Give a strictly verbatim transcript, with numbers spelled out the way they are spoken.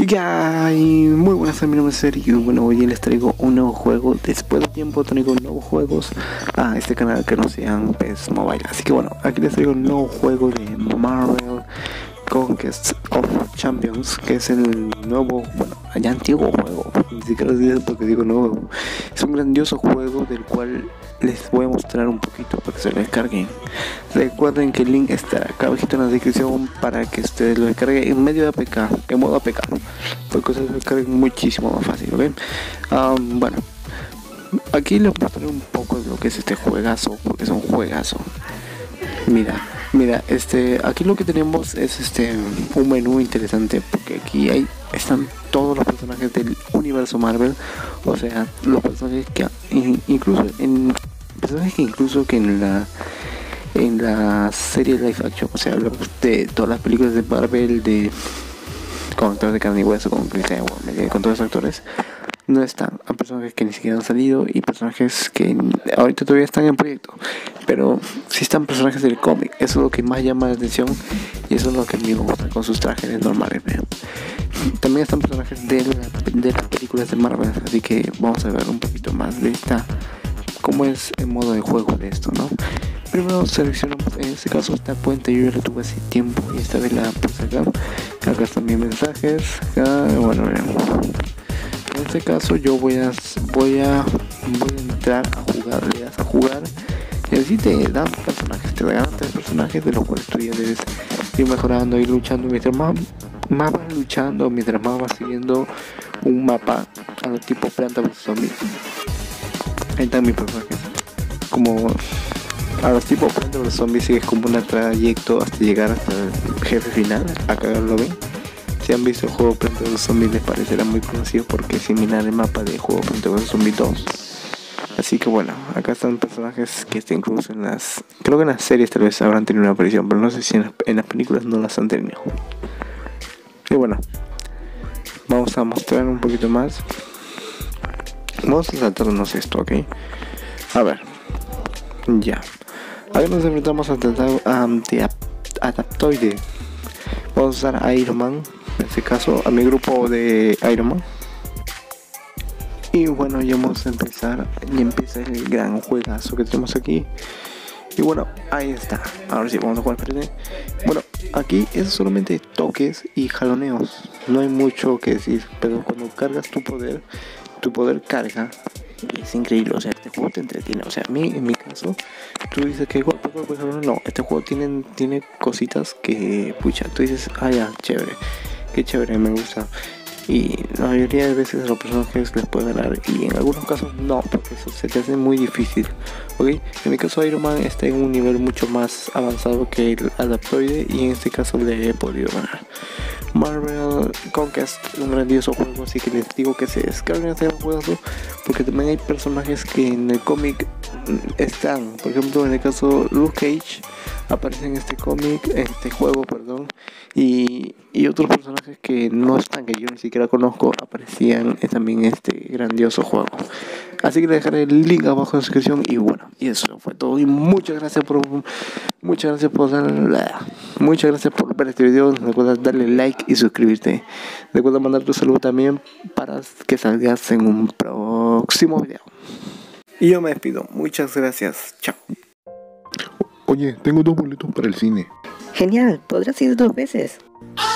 Y hay muy buenas tardes, mi nombre es Sergio. Bueno, hoy les traigo un nuevo juego. Después de tiempo traigo nuevos juegos a este canal que no sean P E S Mobile. Así que bueno, aquí les traigo un nuevo juego de Marvel Conquest of Champions, que es el nuevo, bueno, ya antiguo juego, ni siquiera sé porque digo nuevo. Es un grandioso juego del cual les voy a mostrar un poquito para que se lo descarguen. Recuerden que el link estará acá abajito en la descripción para que ustedes lo descarguen en medio de A P K, en modo A P K, porque ustedes lo descarguen muchísimo más fácil, ¿ok? Um, bueno, aquí les mostraré un poco de lo que es este juegazo, porque es un juegazo. Mira, mira, este, aquí lo que tenemos es este un menú interesante, porque aquí hay están todos los personajes del universo Marvel, o sea, los personajes que incluso en personajes que incluso que en la en la serie live action, o sea, hablamos de todas las películas de Marvel, de con actores de carne y hueso, con Chris Evans, con todos los actores. No están, a personajes que ni siquiera han salido y personajes que ahorita todavía están en proyecto, pero sí están personajes del cómic. Eso es lo que más llama la atención y eso es lo que a mí me gusta con sus trajes normales. También están personajes de, la, de las películas de Marvel, así que vamos a ver un poquito más de esta, cómo es el modo de juego de esto, ¿no? Primero seleccionamos, en este caso esta cuenta yo ya la tuve hace tiempo y esta vez la puse acá. Acá están mis mensajes, acá, bueno, veamos. En este caso yo voy a voy a voy a entrar a jugar, le das a jugar y así te dan personajes, te dan tres personajes de los cuales tú ya debes ir mejorando, ir luchando. Mientras más, más vas luchando, mientras más vas siguiendo un mapa a los tipo Planta versus Zombies. Ahí están mis personajes. Como a los tipo Planta versus Zombies sigues como un trayecto hasta llegar hasta el jefe final. Acá lo ven. Si han visto el juego Planta versus Zombies les parecerá muy conocido porque es similar el mapa de juego Planta versus Zombies dos. Así que bueno, acá están personajes que están incluso en las... Creo que en las series tal vez habrán tenido una aparición, pero no sé si en las, en las películas no las han tenido. Y bueno, vamos a mostrar un poquito más. Vamos a saltarnos esto, ¿ok? A ver, ya. Ahora nos enfrentamos ante Adaptoide. Vamos a usar a Iron Man, en este caso a mi grupo de Iron Man. Y bueno, ya vamos a empezar. Y empieza el gran juegazo que tenemos aquí. Y bueno, ahí está. Ahora sí, vamos a jugar. Bueno, aquí es solamente toques y jaloneos. No hay mucho que decir. Pero cuando cargas tu poder, tu poder carga. Y es increíble. O sea, este juego te entretiene. O sea, a mí, en mi caso, tú dices que golpe, golpe, jaloneo. No, este juego tiene, tiene cositas que, pucha, tú dices, ah, ya, chévere. Qué chévere, me gusta. Y la mayoría de veces a los personajes les puede ganar y en algunos casos no, porque eso se te hace muy difícil, ¿ok? En mi caso Iron Man está en un nivel mucho más avanzado que el Adaptoide y en este caso le he podido ganar. Marvel Conquest es un grandioso juego, así que les digo que se descarguen este juego porque también hay personajes que en el cómic están, por ejemplo en el caso Luke Cage aparece en este cómic, en este juego, perdón, y, y otros personajes que no están, que yo ni siquiera conozco, aparecían también en este grandioso juego. Así que les dejaré el link abajo en la descripción y bueno, y eso fue todo y muchas gracias por muchas gracias por dar, muchas gracias por ver este video. Recuerda darle like y suscribirte. Recuerda mandar tu saludo también para que salgas en un próximo video. Y yo me despido. Muchas gracias. Chao. Oye, tengo dos boletos para el cine. Genial, podrás ir dos veces.